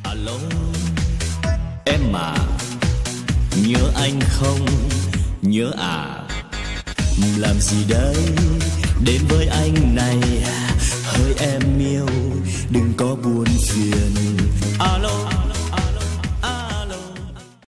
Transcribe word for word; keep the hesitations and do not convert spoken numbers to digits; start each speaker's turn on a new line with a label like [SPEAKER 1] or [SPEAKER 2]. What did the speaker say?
[SPEAKER 1] Alo em à, nhớ anh không? Nhớ à, làm gì đây đến với anh này, hỡi em yêu đừng có buồn phiền.